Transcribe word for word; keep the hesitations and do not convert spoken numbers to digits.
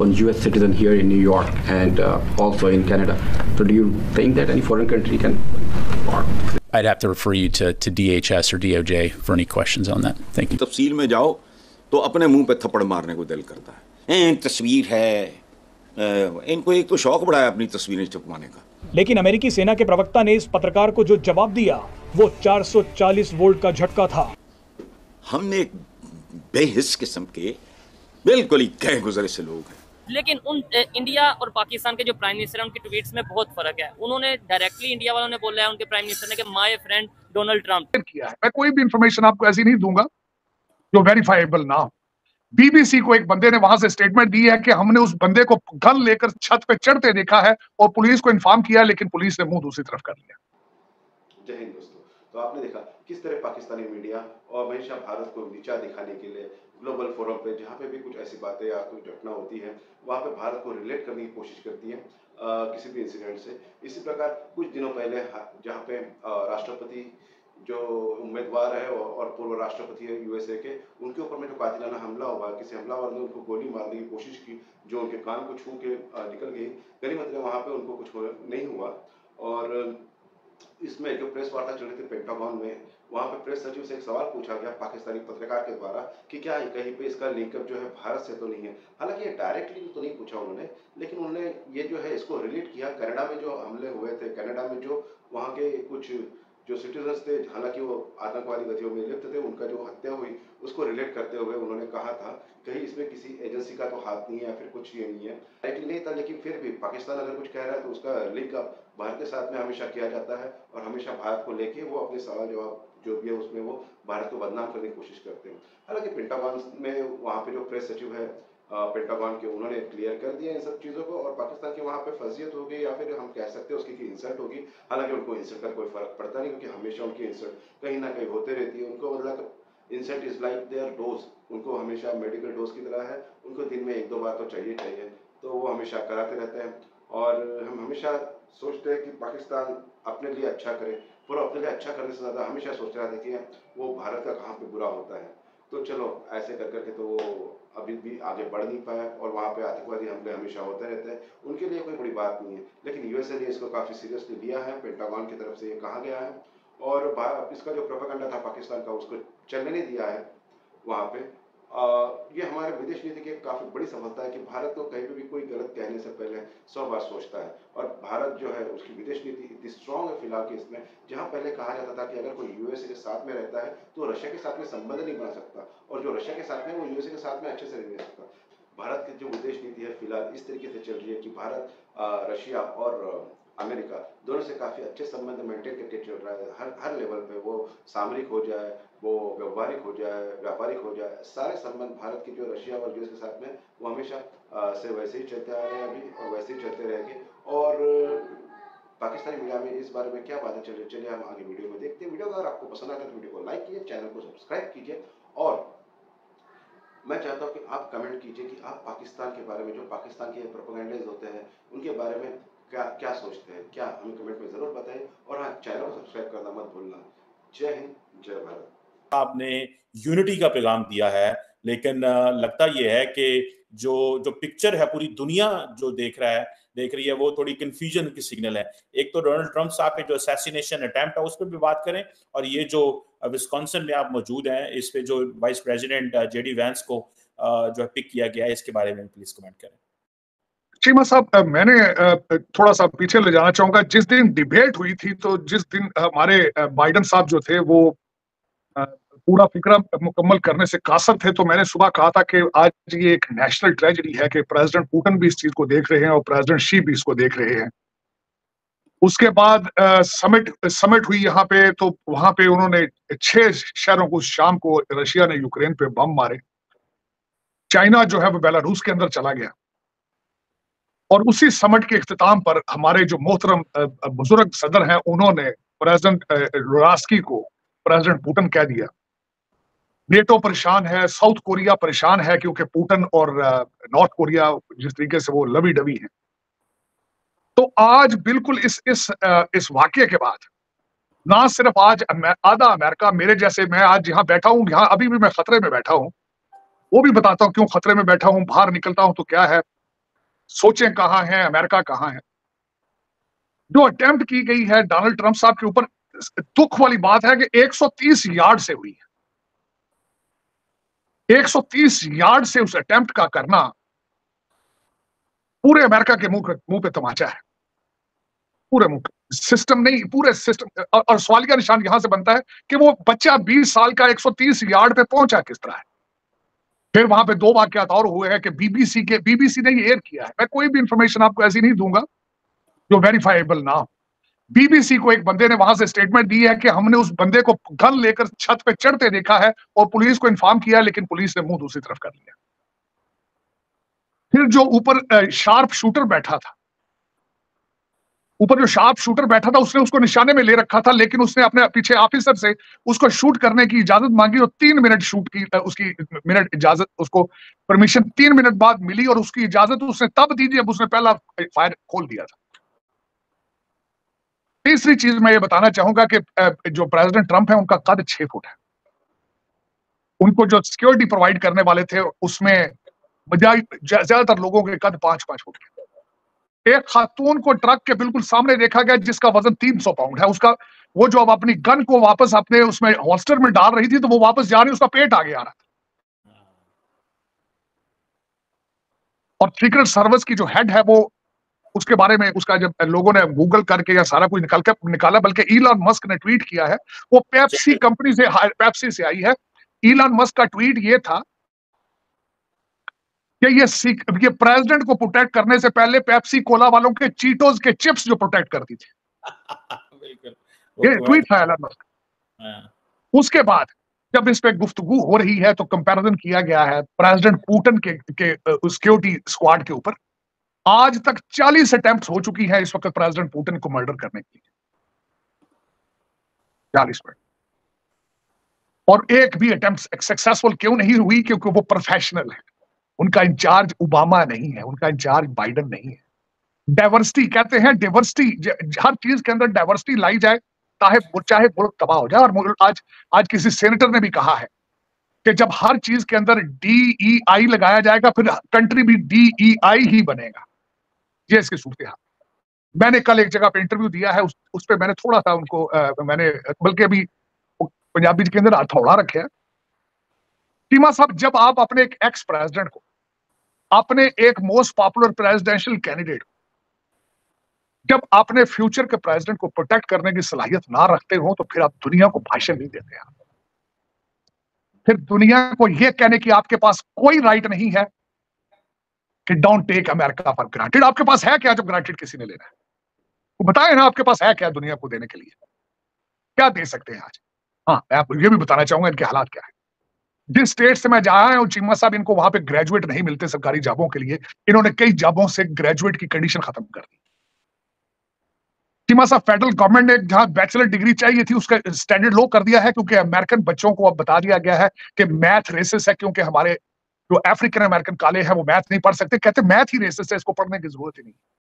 on U S citizen here in New York and uh, also in Canada. So do you think that any foreign country can? I'd have to refer you to, to D H S or D O J for any questions on that. Thank you. तफसील में जाओ तो अपने मुंह पे थप्पड़ मारने को दिल करता है। इन तस्वीर है, इनको एक तो शौक बड़ा है अपनी तस्वीरें छपवाने का। लेकिन अमेरिकी सेना के प्रवक्ता ने इस पत्रकार को जो जवाब दिया वो चार सौ चालीस वोल्ट का झटका था। हमने एक बेहिस किस्म के बिल्कुल ही कह गुजरे से लोग हैं। लेकिन उन इंडिया और पाकिस्तान के जो प्राइम मिनिस्टर हैं उनके ट्वीट्स में बहुत फर्क है। उन्होंने डायरेक्टली इंडिया वालों ने बोला है उनके प्राइम मिनिस्टर ने कि माय फ्रेंड डोनाल्ड ट्रंप किया है। मैं कोई भी इंफॉर्मेशन आपको ऐसी नहीं दूंगा जो वेरीफाइबल ना हो। बीबीसी को एक बंदे ने वहां से स्टेटमेंट दी है कि हमने उस बंदे को गन लेकर छत पे चढ़ते देखा है और पुलिस को इन्फॉर्म किया, लेकिन पुलिस ने मुंह दूसरी तरफ कर लिया। जय हिंद दोस्तों, तो आपने देखा किस तरह पाकिस्तानी मीडिया और हमेशा भारत को नीचा दिखाने के लिए ग्लोबल फोरम पे जहाँ पे भी कुछ ऐसी बातें या कोई घटना होती है वहाँ पे भारत को रिलेट करने की कोशिश करती है आ, किसी भी इंसिडेंट से। इसी प्रकार कुछ दिनों पहले जहाँ पे राष्ट्रपति जो उम्मीदवार है और पूर्व राष्ट्रपति है यूएसए के, उनके ऊपर में जो कातिलाना हमला हुआ, किसी हमलावर ने उनको गोली मारने की कोशिश की जो उनके कान को छू के निकल गई। गनीमत है वहाँ पे उनको कुछ नहीं हुआ। और इसमें जो प्रेस वार्ता चल रही थी पेंटागन में, वहाँ पे प्रेस सचिव से एक सवाल पूछा गया पाकिस्तानी पत्रकार के द्वारा कि क्या कहीं पे इसका लिंकअप जो है भारत से तो नहीं है। हालांकि ये डायरेक्टली तो नहीं पूछा उन्होंने, लेकिन उन्होंने ये जो है इसको रिलेट किया कनाडा में जो हमले हुए थे, कनाडा में जो वहाँ के कुछ जो सिटीजन्स थे, हालांकि वो आतंकवादी गतियों में लिप्त थे, उनका जो हत्या हुई उसको रिलेट करते हुए उन्होंने कहा था कहीं इसमें किसी एजेंसी का तो हाथ नहीं है या फिर कुछ ये नहीं है। डायरेक्टली नहीं था, लेकिन फिर भी पाकिस्तान अगर कुछ कह रहा है तो उसका लिंक अप भारत के साथ में हमेशा किया जाता है और हमेशा भारत को लेके वो अपने सवाल जवाब जो भी है उसमें वो भारत को बदनाम करने की कोशिश करते हैं। हालांकि पेंटागन में वहाँ पे जो प्रेस सचिव है पेंटागन के, उन्होंने क्लियर कर दिया इन सब चीज़ों को और पाकिस्तान की वहाँ पे फजीयत होगी या फिर हम कह सकते हैं उसकी की इंसल्ट होगी। हालांकि उनको इंसल्ट का कोई फर्क पड़ता नहीं, क्योंकि हमेशा उनकी इंसल्ट कहीं ना कहीं होते रहती है। उनको मतलब insult is like their dose, उनको हमेशा मेडिकल डोज की तरह है, उनको दिन में एक दो बार तो चाहिए चाहिए, तो वो हमेशा कराते रहते हैं। और हम हमेशा सोचते हैं कि पाकिस्तान अपने लिए अच्छा करे, पर अपने लिए अच्छा करने से ज़्यादा हमेशा सोचते रहते हैं कि वो भारत का कहाँ पे बुरा होता है। तो चलो ऐसे कर करके तो वो अभी भी आगे बढ़ नहीं पाया और वहाँ पे आतंकवादी हमले हमेशा होते रहते हैं। उनके लिए कोई बड़ी बात नहीं है, लेकिन यूएसए ने इसको काफ़ी सीरियसली लिया है। पेंटागन की तरफ से ये कहा गया है और इसका जो प्रोपेगेंडा था पाकिस्तान का उसको चलने नहीं दिया है वहाँ पे। आ, ये हमारे विदेश नीति की काफ़ी बड़ी सफलता है कि भारत को कहीं पर भी कोई गलत कहने से पहले सौ बार सोचता है। और भारत जो है उसकी विदेश नीति इतनी स्ट्रॉन्ग है फिलहाल कि इसमें, जहाँ पहले कहा जाता था कि अगर कोई यूएसए के साथ में रहता है तो रशिया के साथ में संबंध नहीं बना सकता, और जो रशिया के साथ में वो यूएसए के साथ में अच्छे से नहीं रह सकता। भारत की जो विदेश नीति है फिलहाल इस तरीके से चल रही है कि भारत रशिया और अमेरिका दोनों से काफ़ी अच्छे संबंध मेंटेन करके चल रहा है। हर हर लेवल पे, वो सामरिक हो जाए, वो व्यवहारिक हो जाए, व्यापारिक हो जाए, सारे संबंध भारत की जो रशिया और यूएस के साथ में वो हमेशा से वैसे ही चलते आ रहे हैं अभी और वैसे ही चलते रहेंगे। और पाकिस्तानी मीडिया में इस बारे में क्या बातें चल रही है, चलिए हम आगे वीडियो में देखते हैं। वीडियो अगर आपको पसंद आता है तो वीडियो को लाइक कीजिए, चैनल को सब्सक्राइब कीजिए और मैं चाहता हूँ कि आप कमेंट कीजिए कि आप पाकिस्तान के बारे में, जो पाकिस्तान के प्रोपेगेंडाज होते हैं उनके बारे में क्या क्या सोचते हैं, क्या हमें कमेंट में ज़रूर बताएं। और हाँ, चैनल को सब्सक्राइब करना मत भूलना। जय हिंद, जय भारत। आपने यूनिटी का पैगाम दिया है, लेकिन लगता यह है कि जो जो पिक्चर है पूरी दुनिया जो देख रहा है देख रही है वो थोड़ी कंफ्यूजन की सिग्नल है। एक तो डोनाल्ड ट्रंप साहब के जो असैसिनेशन अटेम्प्ट है उस पर भी बात करें, और ये जो विस्कॉन्सिन में आप मौजूद हैं इस पे जो वाइस प्रेसिडेंट जेडी वैंस को जो पिक किया गया है इसके बारे में प्लीज कमेंट करें। चीमा साहब, मैंने थोड़ा सा पीछे ले जाना चाहूंगा। जिस दिन डिबेट हुई थी तो जिस दिन हमारे बाइडेन साहब जो थे वो पूरा फिक्रा मुकम्मल करने से कासर थे, तो मैंने सुबह कहा था कि आज ये एक नेशनल ट्रेजेडी है कि प्रेसिडेंट पुतिन भी इस चीज को देख रहे हैं और प्रेसिडेंट शी भी इसको देख रहे हैं। उसके बाद समिट समिट हुई यहाँ पे, तो वहां पे उन्होंने छह शहरों को, शाम को रशिया ने यूक्रेन पे बम मारे। चाइना जो है वो बेलारूस के अंदर चला गया और उसी समिट के इख्तिताम पर हमारे जो मोहतरम बुजुर्ग सदर हैं उन्होंने प्रेसिडेंट रुरास्की को प्रेसिडेंट पुतिन कह दिया। नेटो परेशान है, साउथ कोरिया परेशान है, क्योंकि पुतिन और नॉर्थ कोरिया जिस तरीके से वो लवी डवी हैं। तो आज बिल्कुल इस इस इस वाकये के बाद ना सिर्फ आज आधा अमेरिका मेरे जैसे, मैं आज यहाँ बैठा हूँ, यहाँ अभी भी मैं खतरे में बैठा हूँ, वो भी बताता हूँ क्यों खतरे में बैठा हूँ, बाहर निकलता हूँ तो क्या है। सोचें कहां हैं, अमेरिका कहां है। जो अटेम्प्ट की गई है डोनाल्ड ट्रंप साहब के ऊपर, दुख वाली बात है कि एक सौ तीस यार्ड से हुई है। एक सौ तीस यार्ड से उस अटेम्प्ट का करना पूरे अमेरिका के मुंह मुंह पे तमाचा है, पूरे मुंह पे। सिस्टम नहीं, पूरे सिस्टम। और, और सवाल का निशान यहां से बनता है कि वो बच्चा बीस साल का एक सौ तीस यार्ड पे पहुंचा किस तरह है। फिर वहां पे दो वाकयात और हुए हैं कि बीबीसी के बीबीसी ने ये एयर किया है। मैं कोई भी इंफॉर्मेशन आपको ऐसी नहीं दूंगा जो वेरीफाइबल ना हो। बीबीसी को एक बंदे ने वहां से स्टेटमेंट दी है कि हमने उस बंदे को गन लेकर छत पे चढ़ते देखा है और पुलिस को इन्फॉर्म किया, लेकिन पुलिस ने मुंह दूसरी तरफ कर लिया। फिर जो ऊपर शार्प शूटर बैठा था, ऊपर जो शार्प शूटर बैठा था, उसने उसको निशाने में ले रखा था, लेकिन उसने अपने पीछे ऑफिसर से उसको शूट करने की इजाजत मांगी और तीन मिनट शूट की, उसकी मिनट इजाजत, उसको परमिशन तीन मिनट बाद मिली और उसकी इजाजत उसने तब दी जब उसने पहला फायर खोल दिया था। तीसरी चीज मैं ये बताना चाहूंगा कि जो प्रेसिडेंट ट्रंप है उनका कद छह फुट है। उनको जो सिक्योरिटी प्रोवाइड करने वाले थे उसमें ज्यादातर लोगों के कद पांच पांच फुट के। एक खातून को ट्रक के बिल्कुल सामने देखा गया जिसका वजन तीन सौ पाउंड है। उसका वो जो अब अपनी गन को वापस अपने उसमें हॉल्स्टर में डाल रही थी तो वो वापस जा रही, उसका पेट आगे आ रहा था। और सीक्रेट सर्विस की जो हेड है वो, उसके बारे में उसका जब लोगों ने गूगल करके या सारा कुछ निकाल कर निकाला, बल्कि इलॉन मस्क ने ट्वीट किया है, वो पेप्सी कंपनी से पेप्सी से आई है। इलॉन मस्क का ट्वीट ये था कि ये ये प्रेसिडेंट को प्रोटेक्ट करने से पहले पेप्सी कोला वालों के चीटोस के चिप्स जो प्रोटेक्ट करती थी। ये ट्वीट था इलॉन मस्क। उसके बाद जब इस पे गुफ्तगू हो रही है तो कंपैरिजन किया गया है प्रेसिडेंट पुतिन के, के सिक्योरिटी स्क्वाड के ऊपर। आज तक चालीस अटेम्प्ट हो चुकी है इस वक्त प्रेसिडेंट पुतिन को मर्डर करने के लिए, चालीस मिनट, और एक भी अटेम्प्ट सक्सेसफुल क्यों नहीं हुई? क्योंकि वो प्रोफेशनल है। उनका इंचार्ज ओबामा नहीं है, उनका इंचार्ज बाइडेन नहीं है। डाइवर्सिटी कहते हैं, डाइवर्सिटी, हर चीज के अंदर डाइवर्सिटी लाई जाए चाहे चाहे मुल्क तबाह हो जाए। और आज आज किसी सेनेटर ने भी कहा है कि जब हर चीज के अंदर डी ई आई लगाया जाएगा फिर कंट्री भी डी ई आई ही बनेगा। ये इसकी सूरत हाल। मैंने कल एक जगह पे इंटरव्यू दिया है, उस, उस पर मैंने थोड़ा सा उनको आ, मैंने बल्कि अभी पंजाबी के अंदर हथौड़ा रखे है। टीमा साहब, जब आप अपने एक एक्स प्रेसिडेंट को, अपने एक मोस्ट पॉपुलर प्रेसिडेंशियल कैंडिडेट, जब अपने फ्यूचर के प्रेसिडेंट को प्रोटेक्ट करने की सलाहियत ना रखते हो तो फिर आप दुनिया को भाषण नहीं देते हैं। फिर दुनिया को यह कहने की आपके पास कोई राइट नहीं है कि don't take America for granted. आपके पास है क्या जो ग्रांटेड किसी ने लेना है? वो बताए ना, आपके पास है क्या दुनिया को देने के लिए? क्या दे सकते हैं आज? हाँ, मैं आपको ये भी बताना चाहूंगा इनके हालात क्या है। जिस स्टेट से मैं जा रहा हूं चीमा साहब, इनको वहां पे ग्रेजुएट नहीं मिलते सरकारी जॉबों के लिए। इन्होंने कई जॉबों से ग्रेजुएट की कंडीशन खत्म कर दी। चीमा साहब, फेडरल गवर्नमेंट ने जहां बैचलर डिग्री चाहिए थी उसका स्टैंडर्ड लो कर दिया है, क्योंकि अमेरिकन बच्चों को अब बता दिया गया है कि मैथ रेसिस है, क्योंकि हमारे जो अफ्रीकन अमेरिकन काले हैं वो मैथ नहीं पढ़ सकते। कहते मैथ ही रेसिस है, इसको पढ़ने की जरूरत ही नहीं।